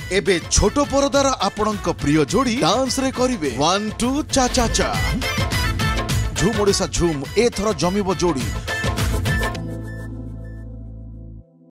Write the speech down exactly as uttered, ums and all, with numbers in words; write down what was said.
एबे छोट परदार आपणक प्रिय जोड़ी डांस रे करिवे वन टू चा चा चा। झूम ओडिशा झूम एथर जमिबो जोड़ी